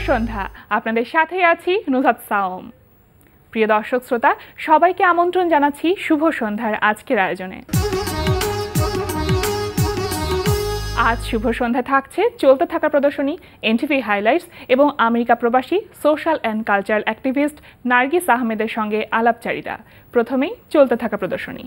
সন্ধ্যা আপনাদের সাথেই আছি নুজহাত সাওম। প্রিয় দর্শক শ্রোতা সবাইকে আমন্ত্রণ জানাচ্ছি শুভ সন্ধ্যার আজকের আয়োজনে। আজ শুভ সন্ধ্যা থাকছে চলতে থাকা প্রদর্শনী এনটিভি হাইলাইটস এবং আমেরিকা প্রবাসী social and cultural activist Nargis আহমেদের সঙ্গে আলাপচারিতা। প্রথমেই চলতে থাকা প্রদর্শনী।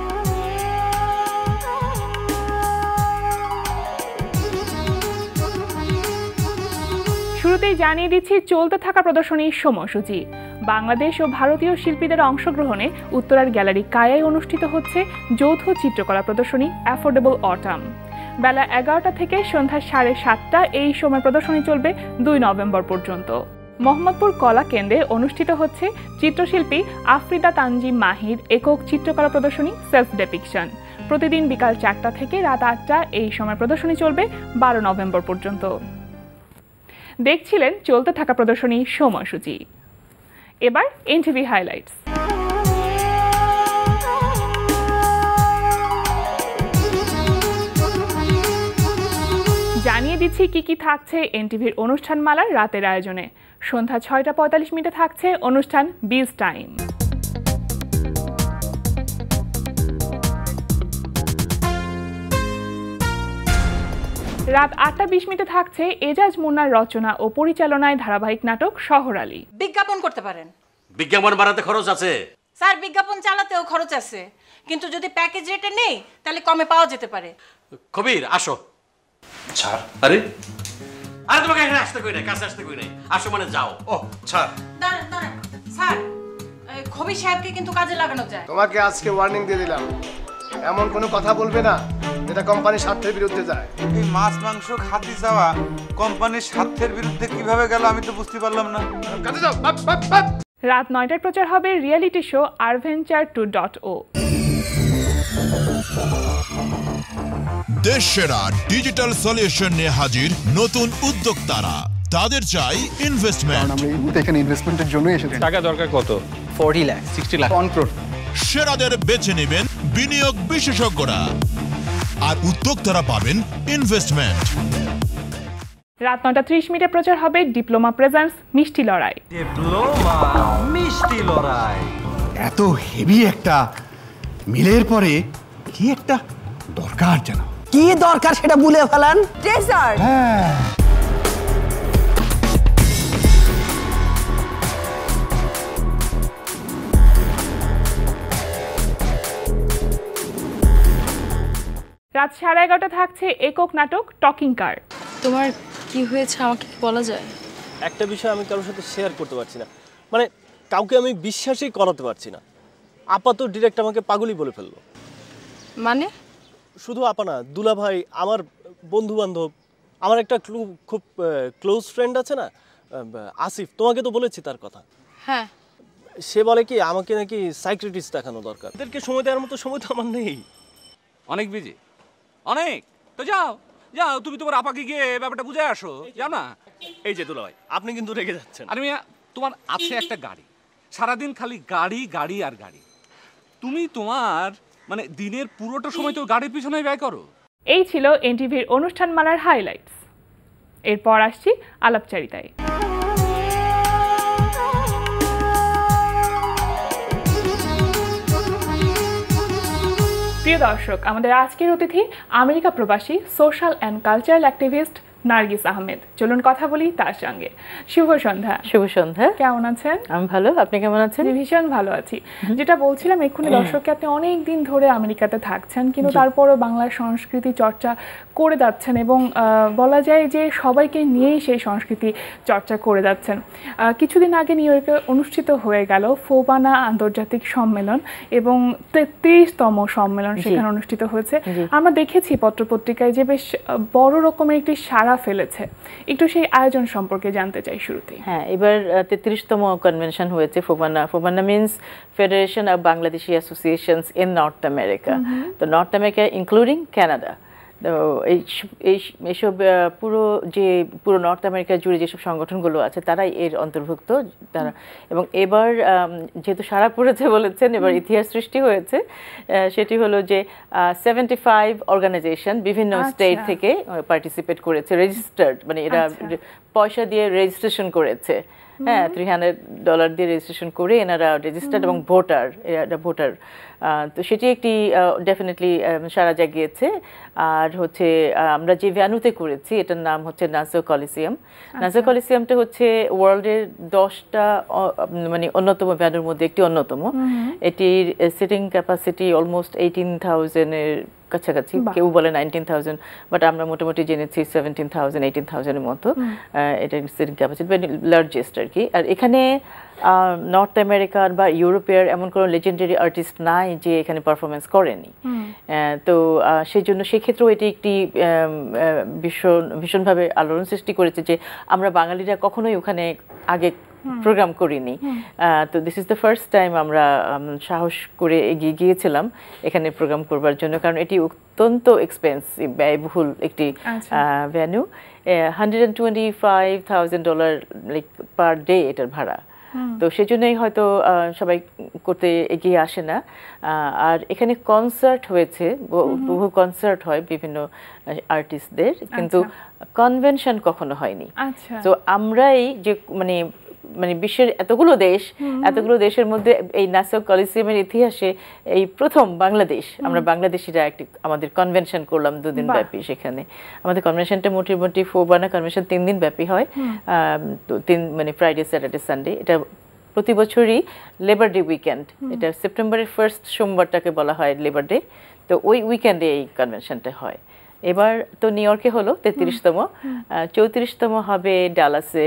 শুরুতেই জানিয়ে দিচ্ছি চলতে থাকা প্রদর্শনীর সময়সূচি। বাংলাদেশ ও ভারতীয় শিল্পীদের অংশগ্রহণে উত্তরার গ্যালারি কায়ায় অনুষ্ঠিত হচ্ছে যৌথ চিত্রকলা প্রদর্শনী অ্যাফোর্ডেবল অটাম। বেলা 11টা থেকে সন্ধ্যা 7:30 এই সময় প্রদর্শনী চলবে 2 নভেম্বর পর্যন্ত। মোহাম্মদপুর কলা কেন্দ্রে অনুষ্ঠিত হচ্ছে চিত্রশিল্পী আফ্রিদা তানজিম মাহির একক চিত্রকলা প্রদর্শনী সেলফ ডেপিকশন। প্রতিদিন বিকাল 4টা থেকে রাত 8টা এই সময় প্রদর্শনী চলবে 12 নভেম্বর পর্যন্ত। দেখছিলেন চলতে থাকা প্রদর্শনী সময়সূচি। এবার এনটিভি হাইলাইটস। জানিয়ে দিচ্ছি কি কি থাকছে এনটিভির অনুষ্ঠানমালার রাতের আয়োজনে। সন্ধ্যা 6:45 থাকছে অনুষ্ঠান বিজ টাইম। রাত 8:20 থাকছে এজাজ মুন্নার রচনা ও পরিচালনায় ধারাবাহিক নাটক শহর আলী। বিজ্ঞাপন করতে পারেন। বিজ্ঞাপন বানাতে খরচ আছে স্যার, বিজ্ঞাপন চালাতেও খরচ আছে, কিন্তু যদি প্যাকেজ রেটে নেই তাহলে কমে পাওয়া যেতে পারে। কবির আসো। ছাড়। আরে আরে তোমাকে এখানে আসতে কই নাই, কাছে আসতে কই নাই, আসো মানে যাও। ও ছাড়। দাঁড়ান দাঁড়ান স্যার, কবির সাহেবকে কিন্তু কাজে লাগানো যায়। তোমাকে আজকে ওয়ার্নিং দিয়ে দিলাম, এমন কোনো কথা বলবে না যেটা কোম্পানির স্বার্থের বিরুদ্ধে যায়। এই মাছ মাংস খাতি যাওয়া কোম্পানির স্বার্থের বিরুদ্ধে কিভাবে গেল আমি তো বুঝতে পারলাম না। কাজে যাও। রাত 9টায় প্রচার হবে রিয়েলিটি শো অ্যাডভেঞ্চার 2.0। দেশসেরা ডিজিটাল সলিউশন নিয়ে হাজির নতুন উদ্যোক্তারা। তাদের চাই ইনভেস্টমেন্ট। আমরা এখানে ইনভেস্টমেন্টের জন্য এসেছি। টাকা দরকার কত? 40 লাখ, 60 লাখ, 1 crore। সেরাদের বেছে নেবেন বিনিয়োগ বিশেষজ্ঞরা, আর উদ্যোক্তারা পাবেন ইনভেস্টমেন্ট। রাত 9:30 প্রচার হবে ডিপ্লোমা প্রেজেন্টস মিষ্টি লড়াই। ডিপ্লোমা মিষ্টি লড়াই। এত হেভি একটা মিলের পরে কি একটা দরকার জানো? কি দরকার সেটা ভুলে ফেলান। ডেজার্ট। হ্যাঁ। রাত 11:30 থাকছে একক নাটক টকিং কার। তোমার কি হয়েছে আমাকে কি বলা যায়? একটা বিষয় আমি কারোর সাথে শেয়ার করতে পারছি না, মানে কাউকে আমি বিশ্বাসই করাতে পারছি না। আপা তো ডিরেক্ট আমাকে পাগলই বলে ফেললো। মানে? শুধু আপা না, দুলা ভাই, আমার বন্ধু বান্ধব, আমার একটা খুব ক্লোজ ফ্রেন্ড আছে না, আসিফ, তোমাকে তো বলেছি তার কথা। হ্যাঁ। সে বলে কি আমাকে নাকি সাইকিয়াট্রিস্ট দেখানো দরকার। এদেরকে সময় দেওয়ার মতো সময় তো আমার নেই। অনেক বিজি, অনেক। তো যাও যাও, তুমি তোমার আপাকে গিয়ে ব্যাপারটা বুঝে আসো, যাও না। এই যে দুলা ভাই, আপনি কিন্তু রেগে যাচ্ছেন। আরে মিয়া, তোমার আছে একটা গাড়ি, সারাদিন খালি গাড়ি গাড়ি আর গাড়ি। তুমি তোমার মানে দিনের পুরোটা সময় তো গাড়ির পিছনে ব্যয় করো। এই ছিল এনটিভির অনুষ্ঠানমালার হাইলাইটস। এরপর আসছি আলাপচারিতায়। প্রিয় দর্শক, আমাদের আজকের অতিথি আমেরিকা প্রবাসী social and cultural activist Nargis Ahmed. চলুন কথা বলি তার সঙ্গে। শুভ সন্ধ্যা। শুভ সন্ধ্যা। কেমন আছেন? আমি ভালো, আপনি কেমন আছেন? ভীষণ ভালো আছি। যেটা বলছিলাম এক্ষুনি দর্শককে, আপনি অনেক দিন ধরে আমেরিকাতে থাকছেন, কিন্তু তারপরও বাংলার সংস্কৃতি চর্চা করে যাচ্ছেন এবং বলা যায় যে সবাইকে নিয়েই সেই সংস্কৃতি চর্চা করে যাচ্ছেন। কিছুদিন আগে নিউ ইয়র্কে অনুষ্ঠিত হয়ে গেল ফোবানা আন্তর্জাতিক সম্মেলন এবং 33তম সম্মেলন সেখানে অনুষ্ঠিত হয়েছে। আমরা দেখেছি পত্রপত্রিকায় যে বেশ বড় রকমের একটি সারা ফেলেছে। একটু সেই আয়োজন সম্পর্কে জানতে চাই শুরুতে। হ্যাঁ, এবার 33তম কনভেনশন হয়েছে FOBANA. FOBANA means Federation of Bangladeshi Associations in North America. তো নর্থ আমেরিকা ইনক্লুডিং কানাডা। তো এইসব পুরো নর্থ আমেরিকা জুড়ে যেসব সংগঠনগুলো আছে তারাই এর অন্তর্ভুক্ত। তারা এবং এবার যেহেতু সারা পড়েছে বলেছেন, এবার ইতিহাস সৃষ্টি হয়েছে। সেটি হলো যে 75 অর্গানাইজেশন বিভিন্ন স্টেট থেকে পার্টিসিপেট করেছে, রেজিস্টার্ড, মানে এরা পয়সা দিয়ে রেজিস্ট্রেশন করেছে, হ্যাঁ, $300 দিয়ে রেজিস্ট্রেশন করে এনারা রেজিস্টার্ড এবং ভোটার। তো সেটি একটি ডেফিনেটলি সারা জাগিয়েছে। আর হচ্ছে আমরা যে ভ্যানুতে করেছি এটার নাম হচ্ছে নাজো কলিসিয়াম। নাজো কলিসিয়ামটা হচ্ছে ওয়ার্ল্ডের 10টা মানে অন্যতম ভ্যানুর মধ্যে একটি অন্যতম। এটির সিটিং ক্যাপাসিটি অলমোস্ট 18,000-এর কাছাকাছি, কেউ বলে 19,000, বাট আমরা মোটামুটি জেনেছি 17,000 18,000-এর মতো এটা সিটিং ক্যাপাসিটি, লার্জেস্ট আর কি। আর এখানে নর্থ আমেরিকার বা ইউরোপের এমন কোনো লেজেন্ডারি আর্টিস্ট নাই যে এখানে পারফরমেন্স করেনি। তো সেই জন্য সেক্ষেত্রেও এটি একটি ভীষণভাবে আলোড়ন সৃষ্টি করেছে যে আমরা বাঙালিরা কখনোই ওখানে আগে প্রোগ্রাম করিনি। তো this is the first time আমরা সাহস করে এগিয়ে গিয়েছিলাম এখানে প্রোগ্রাম করবার জন্য, কারণ এটি অত্যন্ত এক্সপেন্সিভ, ব্যয়বহুল একটি ভেন্যু। $125,000 লাইক পার ডে এটার ভাড়া। তো সেজন্যই হয়তো সবাই করতে এগিয়ে আসে না। আর এখানে কনসার্ট হয়েছে, বহু কনসার্ট হয় বিভিন্ন আর্টিস্টদের, কিন্তু কনভেনশন কখনো হয়নি। তো আমরাই যে মানে বিশ্বের এতগুলো দেশের মধ্যে এই নাজো কলিসিয়ামের ইতিহাসে এই প্রথম বাংলাদেশ, আমরা বাংলাদেশিরা একটি আমাদের কনভেনশন করলাম 2 দিন ব্যাপী। সেখানে আমাদের কনভেনশনটা মোটামুটি ফোবানা কনভেনশন 3 দিন ব্যাপী হয়, মানে ফ্রাইডে স্যাটারডে সানডে। এটা প্রতি বছরই লেবার ডে উইকেন্ড, এটা সেপ্টেম্বরের 1st সোমবারটাকে বলা হয় লেবার ডে। তো ওই উইকেন্ডে এই কনভেনশনটা হয়। এবার তো নিউ ইয়র্কে হলো 33তম, 34তম হবে ডালাসে,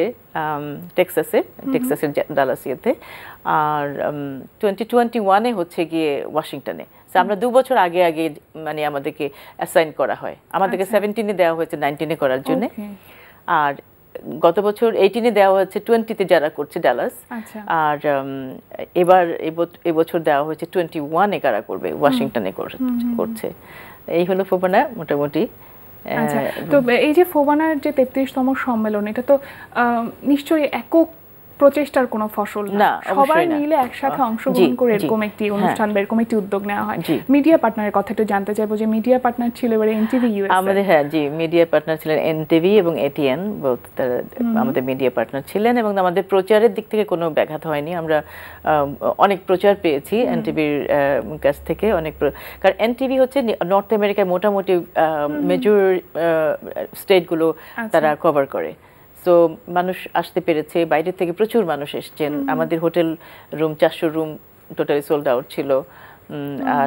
টেক্সাসের ডালাসিয়াতে, আর 2021-এ হচ্ছে গিয়ে ওয়াশিংটনে। আমরা 2 বছর আগে মানে আমাদেরকে অ্যাসাইন করা হয়, আমাদেরকে 17-এ দেওয়া হয়েছে 19-এ করার জন্য, আর গত বছর 18-এ দেওয়া হয়েছে 20-তে যারা করছে ডালাস, আর এবার এবছর দেওয়া হয়েছে 21-এ কারা করবে, ওয়াশিংটনে করছে। এই হলো ফোবানা মোটামুটি। তো এই যে ফোবানার যে 33তম সম্মেলন, এটা তো নিশ্চয়ই একক প্রচেষ্টার কোনো ফসল না, সবাই মিলে একসাথে অংশগ্রহণ করে এরকম একটি অনুষ্ঠান বা এরকম একটি উদ্যোগ নেওয়া হয়। মিডিয়া পার্টনারের কথা একটু জানতে চাইবো, যে মিডিয়া পার্টনার ছিল এবারে NTV USA আমাদের। মিডিয়া পার্টনার ছিলেন NTV এবং ATN, তারা আমাদের মিডিয়া পার্টনার ছিলেন, এবং আমাদের প্রচারের দিক থেকে কোনো ব্যাঘাত হয়নি। আমরা অনেক প্রচার পেয়েছি NTVর কাছ থেকে, অনেক, কারণ NTV হচ্ছে নর্থ আমেরিকায় মোটামুটি মেজর স্টেটগুলো তারা কভার করে। তো মানুষ আসতে পেরেছে, বাইরে থেকে প্রচুর মানুষ এসছেন। আমাদের hotel room 400 room totally sold out ছিল। আর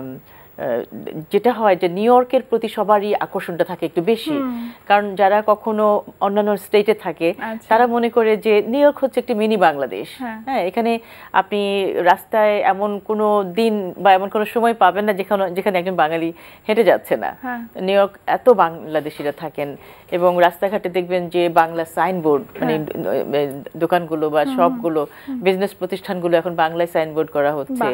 যেটা হয় যে নিউ ইয়র্কের প্রতি সবারই আকর্ষণটা থাকে একটু বেশি, কারণ যারা কখনো অন্যান্য স্টেটে থাকে তারা মনে করে যে নিউ ইয়র্ক হচ্ছে একটি মিনি বাংলাদেশ। হ্যাঁ, এখানে আপনি রাস্তায় এমন কোনো দিন বা এমন কোনো সময় পাবেন না যেখানে একজন বাঙালি হেঁটে যাচ্ছে না। নিউ ইয়র্ক এত বাংলাদেশিরা থাকেন, এবং রাস্তাঘাটে দেখবেন যে বাংলা সাইনবোর্ড, মানে দোকানগুলো বা শপগুলো, বিজনেস প্রতিষ্ঠানগুলো এখন বাংলায় সাইনবোর্ড করা হচ্ছে।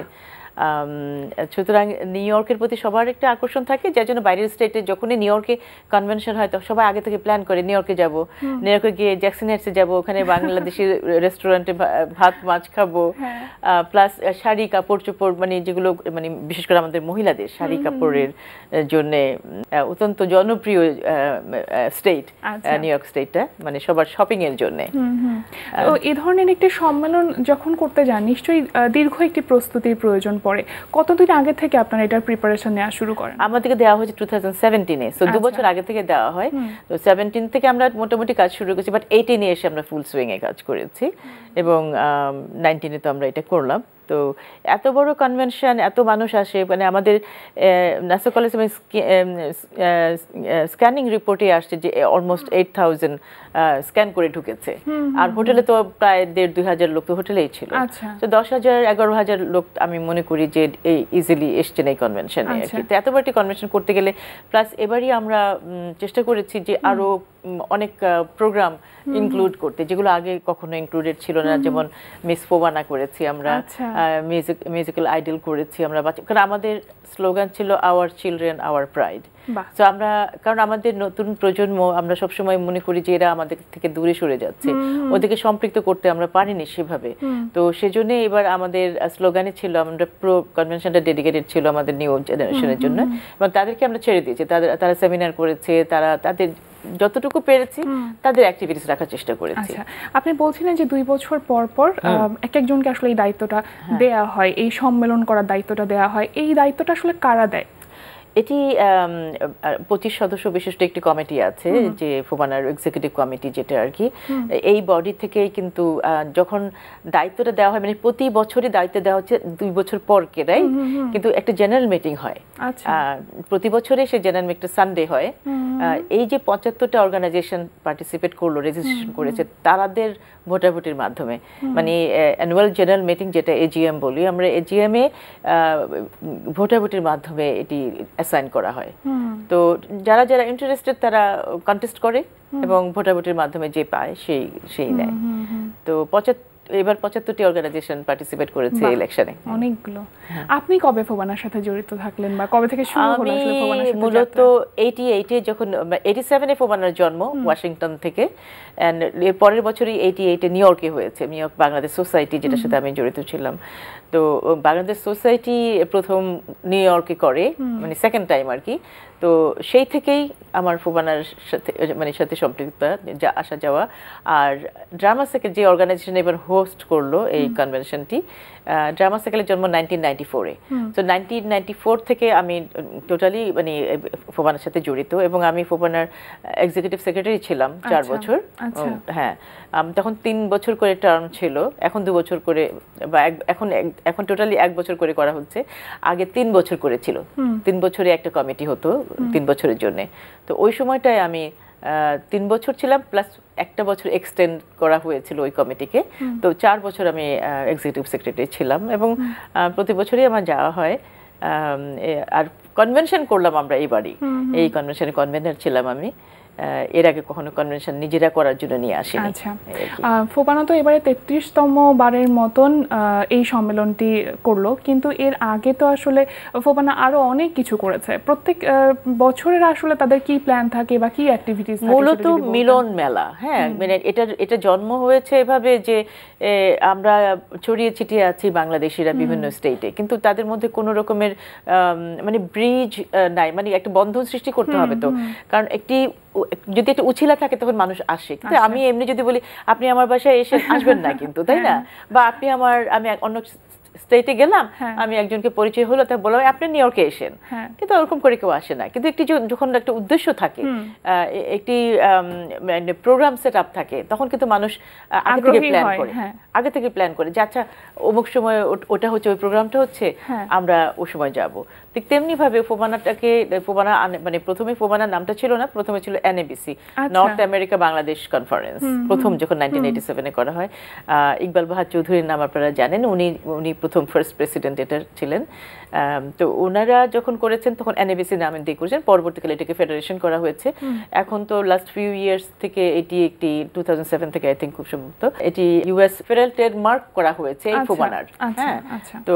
সুতরাং নিউ ইয়র্কের প্রতি সবার একটা আকর্ষণ থাকে, যার জন্য বাইরের স্টেটে যখনই নিউ ইয়র্কে কনভেনশন হয় তখন সবাই আগে থেকে প্ল্যান করে নিউ ইয়র্কে যাব, নিউ ইয়র্কে গিয়ে জ্যাকসন হাইটসে যাব, ওখানে বাংলাদেশি রেস্টুরেন্টে ভাত মাছ খাবো, প্লাস শাড়ি কাপড় চোপড়, মানে যেগুলো মানে বিশেষ করে আমাদের মহিলাদের শাড়ি কাপড়ের জন্য অত্যন্ত জনপ্রিয় স্টেট নিউ ইয়র্ক স্টেটটা, মানে সবার শপিং এর জন্য। এই ধরনের একটি সম্মেলন যখন করতে যান নিশ্চয়ই দীর্ঘ একটি প্রস্তুতির প্রয়োজন পড়ে। কতদিন আগে থেকে আপনারা এটার প্রিপারেশন নেওয়া শুরু করেন? আমাদেরকে দেওয়া হয়েছে 2017-এ, সো 2 বছর আগে থেকে দেওয়া হয়। তো 17 থেকে আমরা মোটামুটি কাজ শুরু করেছি, বাট 18-এ এসে আমরা ফুল সুইং-এ কাজ করেছি, এবং 19-এ তো আমরা এটা করলাম। তো এত বড় কনভেনশন, এত মানুষ আসে, মানে আমাদের নাজো কলিসিয়ামের স্ক্যানিং রিপোর্টে আসছে যে অলমোস্ট 8,000 স্ক্যান করে ঢুকেছে, আর হোটেলে তো প্রায় 1,500-2,000 লোক তো হোটেলেই ছিল। তো 10,000-11,000 লোক আমি মনে করি যে ইজিলি এসছেন এই কনভেনশনে আর কি। তো এত বড় একটি কনভেনশন করতে গেলে, প্লাস এবারই আমরা চেষ্টা করেছি যে আরো অনেক প্রোগ্রাম ইনক্লুড করতে, যেগুলো আগে কখনো ইনক্লুডেড ছিল না। যেমন মিস ফোবানা করেছি আমরা, মিউজিক্যাল আইডল করেছি আমরা, কারণ আমাদের স্লোগান ছিল আওয়ার চিলড্রেন আওয়ার প্রাইড। তো আমরা, কারণ আমাদের নতুন প্রজন্ম, আমরা সবসময় মনে করি যে এরা আমাদের থেকে দূরে সরে যাচ্ছে, ওদেরকে সম্পৃক্ত করতে আমরা পারিনি সেভাবে। তো সেজন্য এবার আমাদের স্লোগানে ছিল, আমরা প্রো কনভেনশনটা ডেডিকেটেড ছিল আমাদের নিউ জেনারেশনের জন্য, এবং তাদেরকে আমরা ছেড়ে দিয়েছি। তারা সেমিনার করেছে, তারা তাদের যতটুকু পেরেছি তাদের অ্যাক্টিভিটিস রাখার চেষ্টা করেছি। আচ্ছা, আপনি বলছিলেন যে 2 বছর পর পর এক একজনকে আসলে এই দায়িত্বটা দেয়া হয়, এই সম্মেলন করার দায়িত্বটা দেয়া হয়, এই দায়িত্বটা আসলে কারা দেয়? এটি 25 সদস্য বিশিষ্ট একটি কমিটি আছে, যে ফোবানার এক্সিকিউটিভ কমিটি, যেটা আর কি এই বডি থেকেই কিন্তু যখন দায়িত্বটা দেওয়া হয়, মানে প্রতি বছরই দায়িত্ব দেওয়া হচ্ছে 2 বছর পর কে, রাইট? কিন্তু একটা জেনারেল মিটিং হয় প্রতি বছরে, সেই জেনারেল মিটিং সানডে হয়। এই যে 75টা অর্গানাইজেশন পার্টিসিপেট করলো, রেজিস্ট্রেশন করেছে, তাদের ভোটাভুটির মাধ্যমে, মানে অ্যানুয়াল জেনারেল মিটিং যেটা এজিএম বলি আমরা, এজিএম এ ভোটাভুটির মাধ্যমে এটি অ্যাসাইন করা হয়। তো যারা যারা ইন্টারেস্টেড তারা কন্টেস্ট করে এবং ভোটাভুটির মাধ্যমে যে পায় সেই নেয়। তো এবার 75টি অর্গানাইজেশন পার্টিসিপেট করেছে ইলেকশনে, অনেকগুলো। আপনি কবে ফোবানার সাথে জড়িত থাকলেন বা কবে থেকে শুরু হলো আসলে ফোবানার সাথে? মূলত 88 এ যখন 87 এ ফোবানার জন্ম ওয়াশিংটন থেকে, এন্ড এর পরের বছরই 88 এ নিউ ইয়র্কে হয়েছে, নিউ ইয়র্ক বাংলাদেশ সোসাইটি, যেটার সাথে আমি জড়িত ছিলাম। তো বাংলাদেশ সোসাইটি প্রথম নিউ ইয়র্কে করে, মানে সেকেন্ড টাইম আর কি। তো সেই থেকেই আমার ফোবানার সাথে সম্পৃক্ত আসা যাওয়া। আর ড্রামা সার্কেল যে অর্গানাইজেশন এবার হোস্ট করলো এই কনভেনশনটি, ড্রামা সার্কেলের জন্ম 1994 এ। তো 1994 থেকে আমি টোটালি মানে ফোবানার সাথে জড়িত, এবং আমি ফোবানার এক্সিকিউটিভ সেক্রেটারি ছিলাম 4 বছর। হ্যাঁ, তখন 3 বছর করে টার্ম ছিল, এখন 2 বছর করে, বা এখন টোটালি 1 বছর করে করা হচ্ছে। আগে 3 বছর করে ছিল, 3 বছরে একটা কমিটি হতো 3 বছরের জন্য। তো ওই সময়টায় আমি 3 বছর ছিলাম, প্লাস একটা বছর এক্সটেন্ড করা হয়েছিল ওই কমিটিকে। তো 4 বছর আমি এক্সিকিউটিভ সেক্রেটারি ছিলাম, এবং প্রতি বছরই আমার যাওয়া হয়। আর কনভেনশন করলাম আমরা এবারই, এই কনভেনশনে কনভেনার ছিলাম আমি। এর আগে কখনো কনভেনশন নিজেরা করার জন্য নিয়ে আসিনি। আচ্ছা, ফোবানা তো এবারে 33তম বারের মতন এই সম্মেলনটি করলো, কিন্তু এর আগে তো আসলে ফোবানা আরো অনেক কিছু করেছে। প্রত্যেক বছরের আসলে তাদের কি প্ল্যান থাকে বা কি অ্যাক্টিভিটিস থাকে? মূলত মিলন মেলা। হ্যাঁ, মানে এটা জন্ম হয়েছে এভাবে যে আমরা ছড়িয়ে ছিটিয়ে আছি বাংলাদেশিরা বিভিন্ন স্টেটে, কিন্তু তাদের মধ্যে কোনো রকমের মানে ব্রিজ নাই, মানে একটা বন্ধন সৃষ্টি করতে হবে। তো কারণ যদি একটা উছিলা থাকে তখন মানুষ আসে, কিন্তু আমি এমনি যদি বলি আপনি আমার বাসায় এসে আসবেন না কিন্তু, তাই না? বা আমি অন্য স্টেটে গেলাম, আমি একজনকে পরিচয় হলো, তা বললাম আপনি নিউ ইয়র্কে এসেন, কিন্তু ওরকম করে কেউ আসে না। কিন্তু যখন একটা উদ্দেশ্য থাকে, একটি প্রোগ্রাম সেট আপ থাকে, তখন কিন্তু মানুষ আগে থেকে প্ল্যান করে যে আচ্ছা অমুক সময় ওটা হচ্ছে, ওই প্রোগ্রামটা হচ্ছে, আমরা ওই সময় যাব। ঠিক তেমনি ভাবে ফোবানা মানে প্রথমে ফোবানার নামটা ছিল না, প্রথমে ছিল NABC, North America Bangladesh conference, প্রথম যখন 1987 এ করা হয়। ইকবাল বাহার চৌধুরীর নাম আপনারা জানেন, উনি প্রথম ফার্স্ট প্রেসিডেন্ট এটা ছিলেন। তো ওনারা যখন করেছেন তখন এনএবিসি নামে দিয়ে করেছেন, পরবর্তীকালে এটাকে ফেডারেশন করা হয়েছে। এখন তো লাস্ট ফিউ ইয়ার্স থেকে এটি একটি 2007 থেকে আই থিঙ্ক খুব সম্ভবত এটি ইউএস ফেডারেল ট্রেডমার্ক করা হয়েছে এই ফোবানার। হ্যাঁ, তো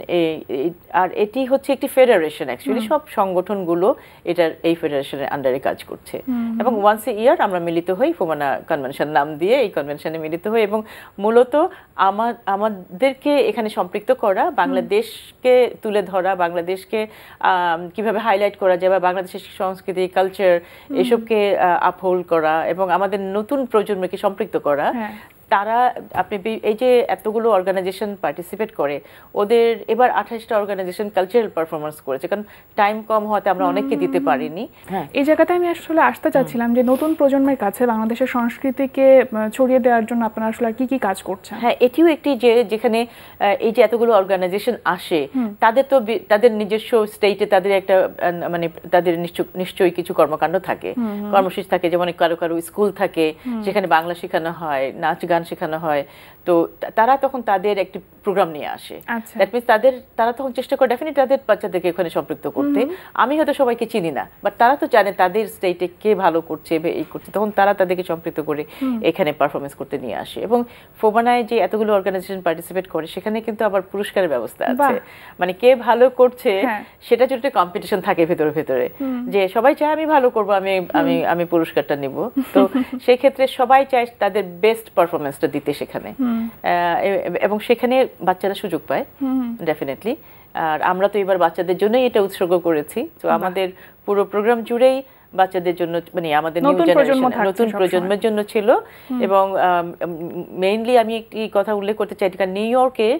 আর এটি হচ্ছে একটি ফেডারেশন, অ্যাকচুয়ালি সব সংগঠনগুলো এই ফেডারেশনের আন্ডারে কাজ করছে, এবং ওয়ান্স এ ইয়ার আমরা মিলিত হই ফোবানা কনভেনশন নাম দিয়ে, এই কনভেনশনে মিলিত হই। এবং মূলত আমাদেরকে এখানে সম্পৃক্ত করা, বাংলাদেশকে তুলে ধরা, বাংলাদেশকে কিভাবে হাইলাইট করা যায়, বা বাংলাদেশের সংস্কৃতি, কালচার, এসবকে আপহোল্ড করা, এবং আমাদের নতুন প্রজন্মকে সম্পৃক্ত করা। তারা এই যে এতগুলো অর্গানাইজেশন পার্টিসিপেট করে, ওদের এবার 28টা অর্গানাইজেশন কালচারাল পারফরমেন্স করেছে, কারণ টাইম কম হওয়াতে আমরা অনেককে দিতে পারিনি। এই জায়গাতে আমি আসলে আসতে চাচ্ছিলাম যে নতুন প্রজন্মের কাছে বাংলাদেশের সংস্কৃতিকে ছড়িয়ে দেওয়ার জন্য আপনারা আসলে কি কি কাজ করছেন? হ্যাঁ, এটিও একটি যেখানে এই যে এতগুলো অর্গানাইজেশন আসে, তাদের নিজস্ব স্টেটে তাদের একটা মানে তাদের নিশ্চয়ই কিছু কর্মকাণ্ড থাকে, কর্মসূচি থাকে, যেমন কারো স্কুল থাকে, সেখানে বাংলা শেখানো হয়, নাচ গান শেখানো হয়। তো তারা তখন তাদের একটি প্রোগ্রাম নিয়ে আসে, দ্যাট মিনস তারা তখন চেষ্টা করে ডেফিনেটলি তাদের বাচ্চাদেরকে এখানে সম্পৃক্ত করতে। আমি হয়তো সবাইকে চিনি না, বাট তারা তো জানে তাদের স্টেটে কে ভালো করছে বা এই করছে, তখন তারা তাদেরকে সম্পৃক্ত করে এখানে পারফরমেন্স করতে নিয়ে আসে। এবং ফোবানায় যে এতগুলো অর্গানাইজেশন পার্টিসিপেট করে, সেখানে কিন্তু আবার পুরস্কারের ব্যবস্থা আছে, মানে কে ভালো করছে সেটা যদি কম্পিটিশন থাকে ভেতরে, যে সবাই চায় আমি ভালো করবো, আমি পুরস্কারটা নিব। তো সেই ক্ষেত্রে সবাই চায় তাদের বেস্ট পারফরমেন্সটা দিতে সেখানে, এবং সেখানে বাচ্চারা সুযোগ পায় ডেফিনেটলি। আর আমরা তো এবার বাচ্চাদের জন্যই এটা উৎসর্গ করেছি। তো আমাদের পুরো প্রোগ্রাম জুড়েই বাচ্চাদের জন্য, মানে আমাদের নিউ জেনারেশন, নতুন প্রজন্মের জন্য ছিল। এবং মেইনলি আমি একটি কথা উল্লেখ করতে চাই, নিউ ইয়র্কে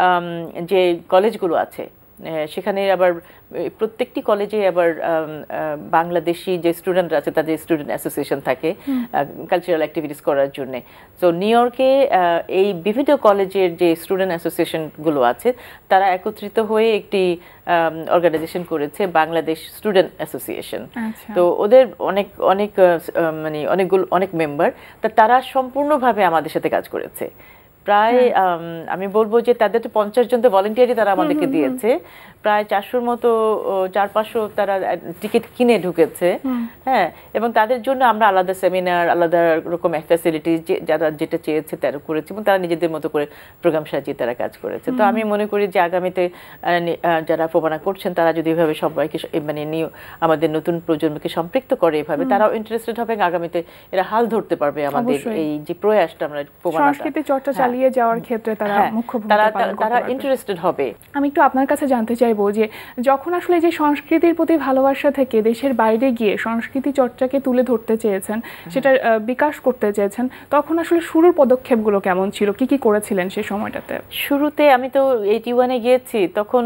যে কলেজগুলো আছে সেখানে আবার প্রত্যেকটি কলেজে আবার বাংলাদেশি যে স্টুডেন্টরা আছে তাদের স্টুডেন্ট অ্যাসোসিয়েশন থাকে কালচারাল অ্যাক্টিভিটিস করার জন্য। তো নিউ ইয়র্কে এই বিভিন্ন কলেজের যে স্টুডেন্ট অ্যাসোসিয়েশনগুলো আছে তারা একত্রিত হয়ে একটি অর্গানাইজেশন করেছে, বাংলাদেশ স্টুডেন্ট অ্যাসোসিয়েশন। তো ওদের অনেক অনেক মানে অনেক মেম্বার, তারা সম্পূর্ণভাবে আমাদের সাথে কাজ করেছে। প্রায় আমি বলবো যে তাদের তো 50 জন তো ভলেন্টিয়ারই তারা আমাদেরকে দিয়েছে, প্রায় 400-র মতো 400-500 তারা টিকিট কিনে ঢুকেছে। হ্যাঁ, এবং তাদের জন্য আমরা আলাদা সেমিনার, আলাদা রকম ফ্যাসিলিটি যারা যেটা চেয়েছে তারা করেছে, এবং তারা নিজেদের মতো করে প্রোগ্রাম সাজিয়ে তারা কাজ করেছে। তো আমি মনে করি যে আগামীতে যারা প্রবানা করছেন তারা যদি এভাবে সবাইকে মানে আমাদের নতুন প্রজন্মকে সম্পৃক্ত করে এভাবে, তারাও ইন্টারেস্টেড হবে, আগামীতে এরা হাল ধরতে পারবে আমাদের এই যে প্রয়াসটা আমরা সংস্কৃতি চর্চা চালিয়ে যাওয়ার ক্ষেত্রে তারা মুখ্য ভূমিকা পালন করতে পারবে, তারা ইন্টারেস্টেড হবে। আমি একটু আপনার কাছে জানতে চাইবো যে যখন আসলে যে সংস্কৃতির প্রতি ভালোবাসা থেকে দেশের বাইরে গিয়ে সংস্কৃতি চর্চাকে তুলে ধরতে চেয়েছেন, সেটার বিকাশ করতে চেয়েছেন, তখন আসলে শুরুর পদক্ষেপগুলো কেমন ছিল, কি কি করেছিলেন সেই সময়টাতে? শুরুতে আমি তো 81-এ গিয়েছি, তখন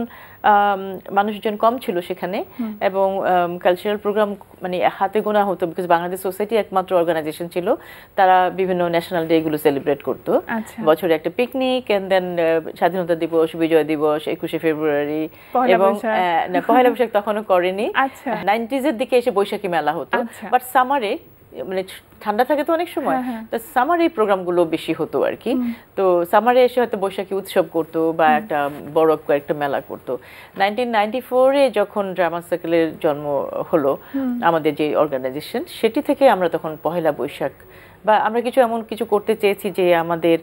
মানুষজন কম ছিল সেখানে, এবং কালচারাল প্রোগ্রাম মানে হাতে গোনা হতো, বিকজ বাংলাদেশ সোসাইটি একমাত্র অর্গানাইজেশন ছিল তারা বিভিন্ন ন্যাশনাল ডে গুলো সেলিব্রেট করতো, বছরে একটা পিকনিক, এন্ড দেন স্বাধীনতা দিবস, বিজয় দিবস, 21শে ফেব্রুয়ারি, এবং পহেলা বৈশাখ তখনও করেনি। 90s-এর দিকে এসে বৈশাখী মেলা হতো, বাট সামারে মানে ঠান্ডা থাকে তো অনেক সময়, তো সামার এই প্রোগ্রামগুলো বেশি হতো আর কি। তো সামারে এসে হয়তো বৈশাখী উৎসব করতো বা একটা বড় কয়েকটা মেলা করতো। 1994-এ যখন ড্রামা সার্কেলের জন্ম হলো আমাদের যে অর্গানাইজেশন, সেটি থেকে আমরা তখন পহেলা বৈশাখ বা আমরা কিছু এমন কিছু করতে চেয়েছি যে আমাদের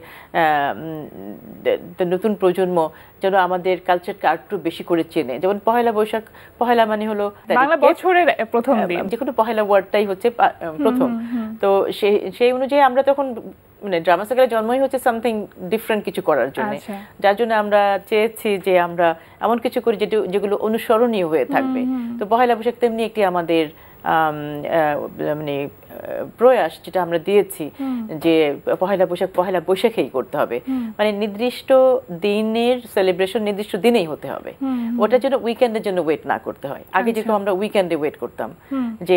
নতুন প্রজন্ম যেন আমাদের কালচারকে আরেকটু বেশি করে চেনে। যেমন পহেলা বৈশাখ, পহেলা মানে হলো বাংলা বছরের প্রথম দিন, যে কোনো পহেলা ওয়ার্ডটাই হচ্ছে প্রথম। তো সেই অনুযায়ী আমরা তখন মানে ড্রামা সার্কেলের জন্মই হচ্ছে সামথিং ডিফারেন্ট কিছু করার জন্য, যার জন্য আমরা চেয়েছি যে আমরা এমন কিছু করি যেগুলো অনুসরণীয় হয়ে থাকবে। তো পহেলা বৈশাখ তেমনি একটি আমাদের মানে প্রয়াস যেটা আমরা দিয়েছি যে পহেলা বৈশাখেই করতে হবে, মানে নির্দিষ্ট দিনের সেলিব্রেশন নির্দিষ্ট দিনেই হতে হবে, ওটার জন্য উইকেন্ডের জন্য ওয়েট না করতে হয়। আগে যেরকম আমরা উইকেন্ডে ওয়েট করতাম যে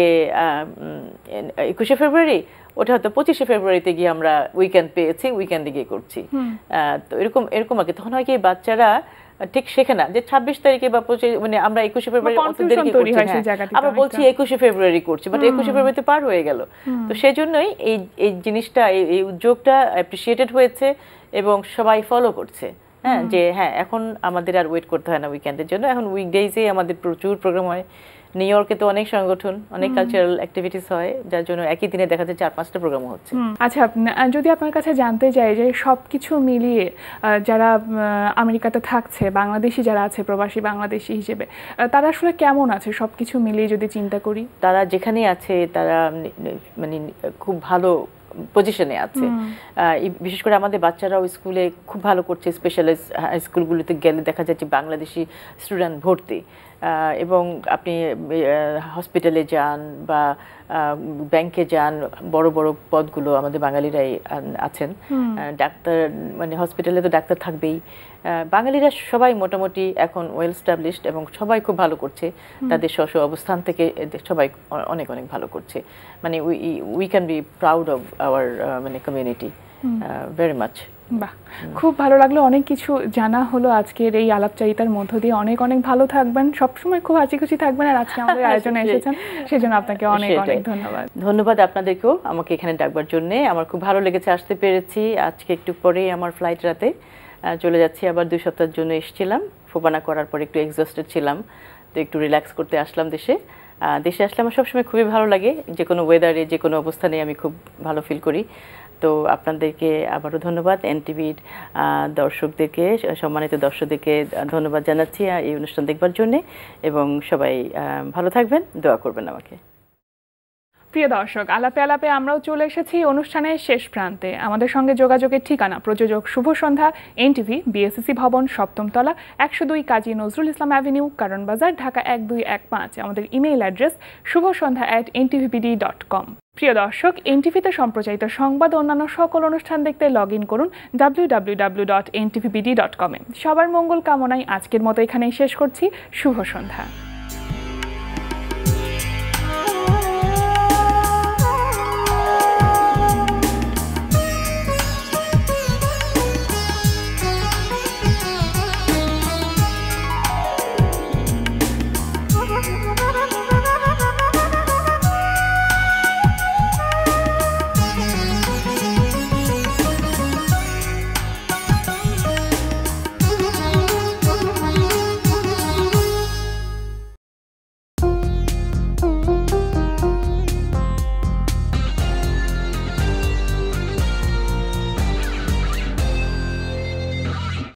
21শে ফেব্রুয়ারি, ওটা হয়তো 25শে ফেব্রুয়ারিতে গিয়ে আমরা উইকেন্ড পেয়েছি, উইকেন্ডে গিয়ে করছি। তো এরকম আগে তখন হয় কি বাচ্চারা ঠিক শেখে না যে 26 তারিখে বা 25 মানে আমরা 21শে ফেব্রুয়ারি আমরা বলছি 21শে ফেব্রুয়ারি করছি, বাট 21শে ফেব্রুয়ারিতে পার হয়ে গেল। তো সেজন্যই এই জিনিসটা, এই উদ্যোগটা অ্যাপ্রিসিয়েটেড হয়েছে এবং সবাই ফলো করছে। হ্যাঁ, যে হ্যাঁ এখন আমাদের আর ওয়েট করতে হয় না উইকেন্ডের জন্য, এখন উইকডেজে আমাদের প্রচুর প্রোগ্রাম হয়। নিউ ইয়র্কে তো অনেক সংগঠন, অনেক কালচারাল অ্যাক্টিভিটিস হয়, যার জন্য একই দিনে দেখা যায় 4-5টা প্রোগ্রাম হচ্ছে। আচ্ছা, যদি আপনার কাছে জানতে চাই যে সবকিছু মিলিয়ে যারা আমেরিকাতে থাকছে, বাংলাদেশি যারা আছে প্রবাসী বাংলাদেশি হিসেবে, তারা আসলে কেমন আছে সবকিছু মিলিয়ে যদি চিন্তা করি? তারা যেখানে আছে তারা মানে খুব ভালো পজিশনে আছে। বিশেষ করে আমাদের বাচ্চারাও স্কুলে খুব ভালো করছে, স্পেশালাইজ স্কুলগুলোতে গেলে দেখা যাচ্ছে বাংলাদেশি স্টুডেন্ট ভর্তি, এবং আপনি হসপিটালে যান বা ব্যাংকে যান, বড় বড় পদগুলো আমাদের বাঙালিরাই আছেন। ডাক্তার মানে হসপিটালে তো ডাক্তার থাকবেই। বাঙালিরা সবাই মোটামুটি এখন ওয়েল স্টাবলিশড এবং সবাই খুব ভালো করছে, তাদের স্ব অবস্থান থেকে সবাই অনেক অনেক ভালো করছে। মানে we can be proud of our মানে কমিউনিটি ভেরি মাচ। বাহ, খুব ভালো লাগলো, অনেক কিছু জানা হলো আজকের এই আলাপচারিতার মধ্য দিয়ে। অনেক অনেক ভালো থাকবেন, সবসময় খুব হাসি খুশি থাকবেন, আর আজকে আমাদের আয়োজনে এসেছেন সেজন্য আপনাকে অনেক অনেক ধন্যবাদ। ধন্যবাদ আপনাদেরকেও আমাকে এখানে ডাকবার জন্য, আমার খুব ভালো লেগেছে আসতে পেরেছি। আজকে একটু পরেই আমার ফ্লাইট, রাতে চলে যাচ্ছি, আবার 2 সপ্তাহের জন্য এসেছিলাম, ফোবানা করার পর একটু এক্সস্টেড ছিলাম, তো একটু রিল্যাক্স করতে আসলাম দেশে আসলে আমার সবসময় খুবই ভালো লাগে, যে কোনো ওয়েদারে যে কোনো অবস্থানে আমি খুব ভালো ফিল করি। তো আপনাদেরকে আবারও ধন্যবাদ, এনটিভির দর্শকদেরকে, সম্মানিত দর্শকদেরকে ধন্যবাদ জানাচ্ছি এই অনুষ্ঠান দেখবার জন্যে, এবং সবাই ভালো থাকবেন, দোয়া করবেন আমাকে। প্রিয় দর্শক, আলাপে আলাপে আমরাও চলে এসেছি অনুষ্ঠানের শেষ প্রান্তে। আমাদের সঙ্গে যোগাযোগের ঠিকানা প্রযোজক শুভ সন্ধ্যা, NTV, BSCC ভবন, 7ম তলা, 102 কাজী নজরুল ইসলাম অ্যাভিনিউ, কারণ বাজার, ঢাকা 1215। আমাদের ইমেইল অ্যাড্রেস shubosondha@ntvbd.com। প্রিয় দর্শক, NTV-তে সম্প্রচারিত সংবাদ ও অন্যান্য সকল অনুষ্ঠান দেখতে লগ ইন করুন www.ntvbd.com-এ। সবার মঙ্গল কামনায় আজকের মতো এখানেই শেষ করছি। শুভ সন্ধ্যা।